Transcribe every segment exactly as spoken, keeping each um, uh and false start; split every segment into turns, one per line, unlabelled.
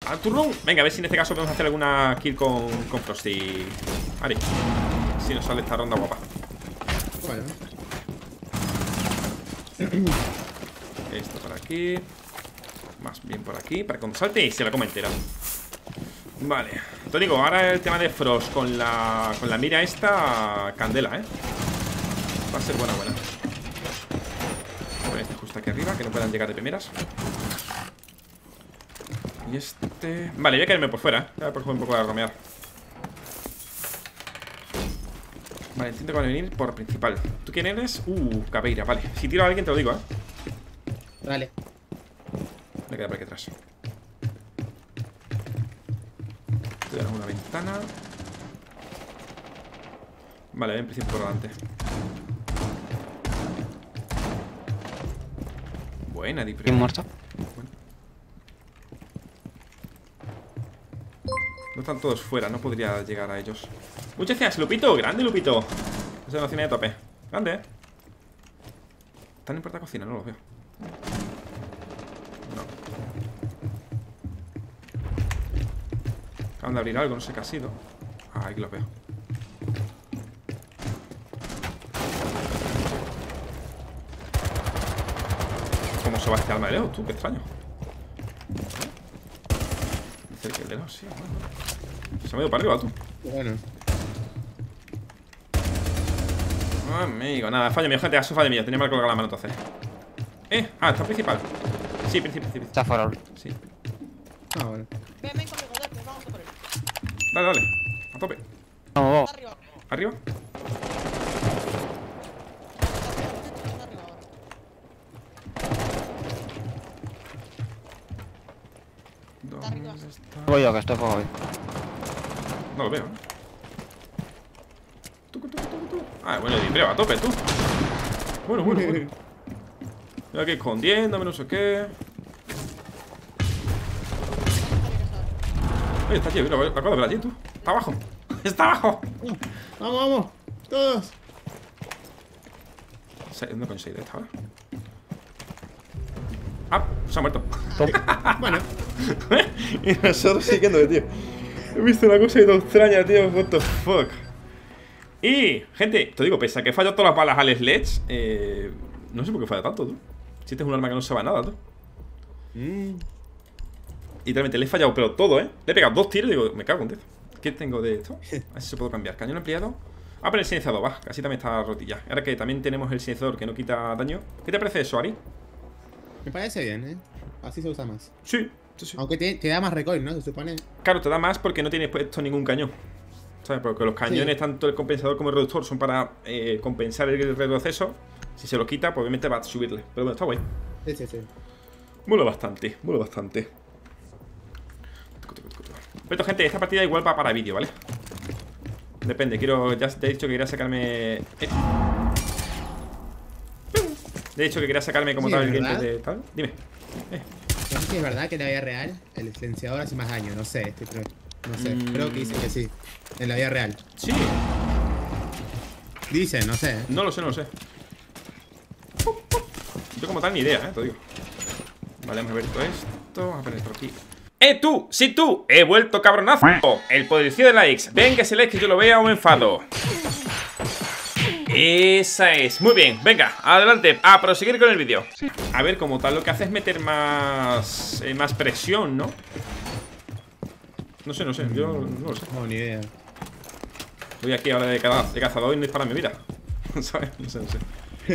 Al turno. Venga, a ver si en este caso podemos hacer alguna kill con, con Frosty. Ari. Si nos sale esta ronda guapa.
Bueno.
Esto por aquí. Más bien por aquí. Para cuando salte y se la come entera. Vale. Te digo, ahora el tema de Frost con la, con la mira esta. Candela, eh. Va a ser buena, buena. Voy a poner este justo aquí arriba, que no puedan llegar de primeras. Y este... Vale, voy a caerme por fuera, ¿eh? Voy a por un poco a romear. Vale, intento que van a venir por principal. ¿Tú quién eres? Uh, Caveira, vale. Si tiro a alguien te lo digo, ¿eh?
Vale.
Me queda por aquí atrás. Voy a dar una ventana. Vale, ven en principio por delante. Buena, Di.
¿Quién muerto?
Bueno. No están todos fuera, no podría llegar a ellos. Muchas gracias, Lupito, grande Lupito. Esa cocina de tope. Grande, eh. Están en puerta de cocina, no los veo. No. Acaban de abrir algo, no sé qué ha sido. Ah, aquí los veo. ¿Cómo se va este alma de lejos? Tú, qué extraño. Dice que el de lejos, sí, bueno, bueno. Se me ha ido para arriba, tú.
Bueno.
Oh, amigo, nada, fallo mío, gente, ha sido fallo mío. Tenía mal colgado la mano entonces. Eh, ah, está principal. Sí, principal, principal.
Está fuera.
Sí.
Ah, bueno.
Ven, ven conmigo, dale, vamos a por él.
Dale, dale. A tope.
Vamos, vamos.
Arriba.
Arriba.
Está arriba ahora.
¿Dónde
arriba.
está?
Voy yo, que estoy poco bien.
No lo veo, ¿eh? Tucu, tucu, tucu, tucu. Ah, bueno, el a tope, tú. Bueno, bueno, bueno. Estoy aquí escondiéndome, no sé qué. Oye, está aquí, lo lo acabo de ver allí, tú. Está abajo. Está abajo.
Vamos, vamos. Todos.
¿Dónde coño se ha ido esta ahora? Ah, se ha muerto.
Bueno.
Y nosotros siguiéndole, tío. He visto una cosa todo extraña, tío. What the fuck. Y, gente, te digo, pese a que he fallado todas las balas al Sledge, eh, no sé por qué falla tanto, tú. Si este es un arma que no se va a nada, tú.
Mm.
Y realmente le he fallado, pero todo, ¿eh? Le he pegado dos tiros y digo, me cago en Dios. ¿Qué tengo de esto? A ver si se puedo cambiar. Cañón ampliado. Ah, pero el silenciador, va. Casi también está rotilla. Ahora que también tenemos el silenciador que no quita daño. ¿Qué te parece eso, Ari?
Me parece bien, ¿eh? Así se usa más.
Sí, sí, sí.
Aunque te, te da más recoil, ¿no? Se supone.
Claro, te da más porque no tienes puesto ningún cañón. ¿Sabes? Porque los cañones,
Sí.
tanto el compensador como el reductor, son para eh, compensar el retroceso. Si se lo quita, pues obviamente va a subirle. Pero bueno, está guay.
Sí, sí, sí.
Mola bastante, mola bastante. Pero gente, esta partida igual va para vídeo, ¿vale? Depende, quiero. Ya te he dicho que quería sacarme. Eh. Te he dicho que quería sacarme como
Sí,
tal el
¿verdad?
gameplay de tal. Dime. Eh.
No sé si es verdad que en la vida real el silenciador hace más daño. No sé, estoy creo. No sé.
Mm.
Creo que dicen que sí. En la vida real.
Sí,
Dicen, no sé. ¿eh?
no lo sé, no lo sé. Yo como tal ni idea, eh, te digo. Vale, vamos a ver todo esto. Vamos a poner esto aquí. ¡Eh, tú! ¡Sí, tú! ¡He vuelto, cabronazo! El poderío de likes. Ven que ese like que yo lo vea o me enfado. Esa es. Muy bien, venga, adelante. A proseguir con el vídeo. A ver, como tal lo que hace es meter más eh, más presión, ¿no? No sé, no sé, yo no lo sé.
No, ni idea.
Voy aquí ahora de, cada, de cazador y no es para mi vida. ¿Sabes? No sé, no sé.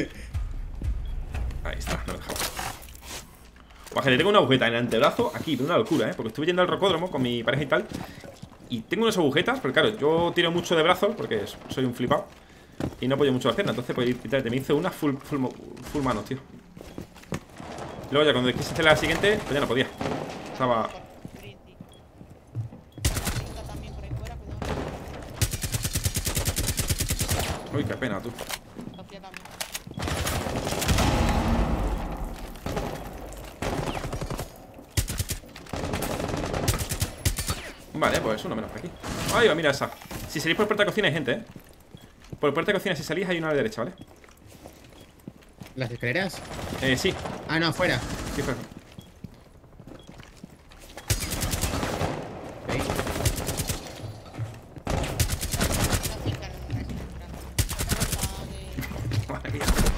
Ahí está, no me dejaba. Pues gente, tengo una agujeta en el antebrazo aquí, pero una locura, ¿eh? Porque estuve yendo al rocódromo con mi pareja y tal. Y tengo unas agujetas, porque claro, yo tiro mucho de brazos, porque soy un flipado. Y no apoyo mucho las piernas, entonces pues literalmente me hice una full, full, full manos, tío. Y luego ya cuando quise hacer la siguiente, pues ya no podía. Estaba...
Brindis. Está también por ahí fuera, cuidado.
Uy, qué pena, tú.
Sofía también.
Vale, pues uno menos por aquí. Ahí va, mira esa. Si salís por puerta de cocina hay gente, ¿eh? Por puerta de cocina si salís hay una a la derecha, ¿vale?
¿Las escaleras?
Eh, sí.
Ah, no, afuera.
Sí, fue.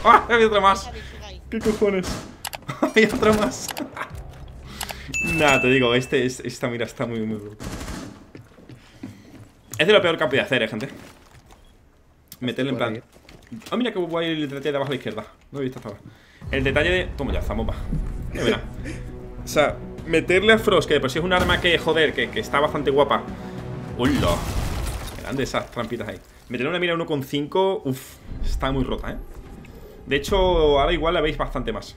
¡Ah! Había otra más.
Deja de jugar ahí.
¿Qué cojones? Había otra más. Nada, te digo, este, es- esta mira está muy, muy brutal. Es de lo peor que podía hacer, eh, gente. Meterle en plan. Ah, mira que guay el detalle de abajo a la izquierda. No he visto hasta ahora. El detalle de. Toma ya, esta bomba. Mira, mira. O sea, meterle a Frost, que de por sí es un arma que, joder, que, que está bastante guapa. ¡Hola! Grande esas trampitas ahí. Meterle una mira uno coma cinco. Uff, está muy rota, eh. De hecho, ahora igual la veis bastante más.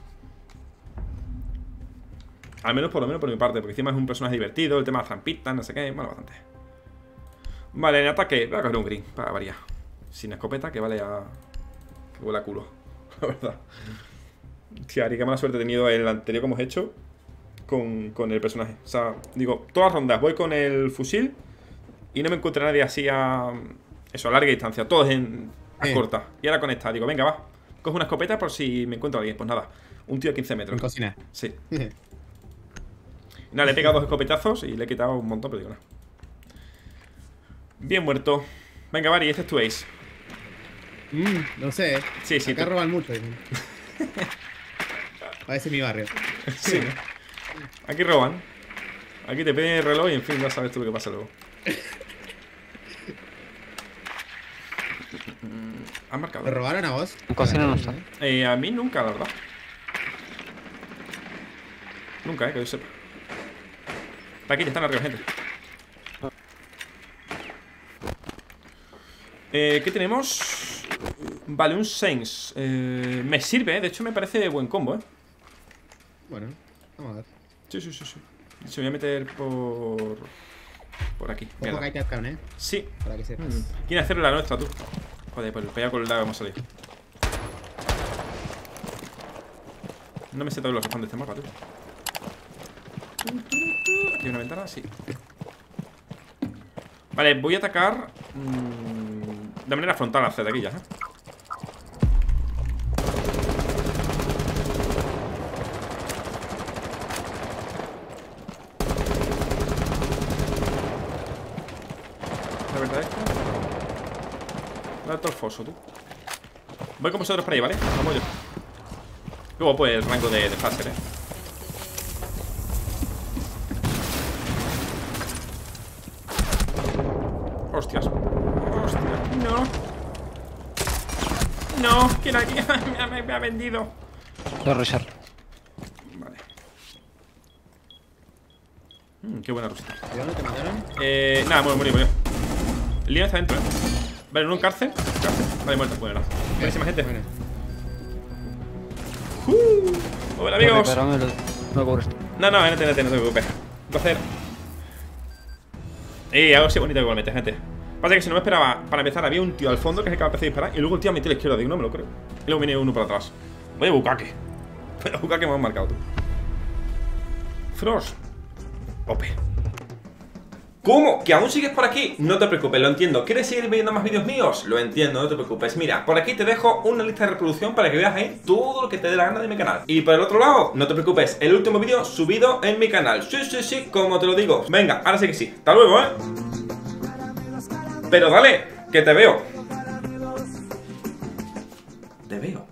Al menos por lo menos por mi parte, porque encima es un personaje divertido. El tema de las trampitas, no sé qué. Bueno, bastante. Vale, en ataque. Voy a coger un green, para variar. Sin escopeta, que vale a. Que huele a culo. La verdad. Sí, Ari, qué mala suerte he tenido en el anterior que hemos hecho con, con el personaje. O sea, digo, todas las rondas voy con el fusil y no me encuentro a nadie así a. Eso, a larga distancia. Todos en. A
Eh.
corta. Y ahora con esta, digo, venga, va. Cojo una escopeta por si me encuentro a alguien. Pues nada, un tío de quince metros.
En cocina.
Sí. Nada, le he pegado dos escopetazos y le he quitado un montón, pero digo nada. Bien muerto. Venga, Bari, este es tu ace.
Mm, no sé.
Sí, sí,
Acá
tú-
roban mucho. dicen. Parece mi barrio.
Sí. Aquí roban. Aquí te piden el reloj y en fin, ya sabes tú lo que pasa luego. ¿Han marcado?
¿Te robaron a vos?
En cocina no está.
Eh, a mí nunca, la verdad. Nunca, eh, que yo sepa. Está aquí, ya están arriba, gente. Eh, ¿qué tenemos? Vale, un Saints. Eh, me sirve, eh. De hecho me parece buen combo, eh.
Bueno, vamos a ver.
Sí, sí, sí, sí. Se voy a meter por... Por aquí.
Ojo
Mierda.
que hay tapdown, eh.
Sí.
Para que sepas.
¿Quién hacer la nuestra, tú? Joder, pues el pegado con el dado hemos salido. No me sé todos los que están de este mapa, tú. Aquí hay una ventana, sí. Vale, voy a atacar mmm, de manera frontal hacia de aquí ya, ¿eh? La verdad es que... Voy a dar todo el foso, tú. Voy con vosotros por ahí, ¿vale? Vamos yo. Luego pues el rango de, de Faser, eh. Hostias. Hostias. No. No. ¿Quién aquí? me, ha, me ha vendido.
Voy a rushar.
Vale. Mm, qué buena rusita.
¿De dónde te mataron?
Eh, nada, muero, morí, murió. El lío está dentro, eh. Vale, en un cárcel. Cárcel. Vale, muerto. Bueno, nada. Buenísima gente.
Bueno.
Uh, hola, amigos.
Pero me lo, me cubres.
No, no, no te, no te, no te preocupes. Entonces. Eh, algo así bonito igualmente, gente. Pasa que si no me esperaba, para empezar, había un tío al fondo que se acaba de empezar a disparar. Y luego el tío a metió a la izquierda. Digo, no me lo creo. Y luego viene uno para atrás. Vaya bucaque. Vaya bucaque me han marcado, tú. Frost. Ope. ¿Cómo? ¿Que aún sigues por aquí? No te preocupes, lo entiendo. ¿Quieres seguir viendo más vídeos míos? Lo entiendo, no te preocupes. Mira, por aquí te dejo una lista de reproducción para que veas ahí todo lo que te dé la gana de mi canal. Y por el otro lado, no te preocupes, el último vídeo subido en mi canal. Sí, sí, sí, como te lo digo. Venga, ahora sí que sí. Hasta luego, ¿eh? Pero dale, que te veo. Te veo.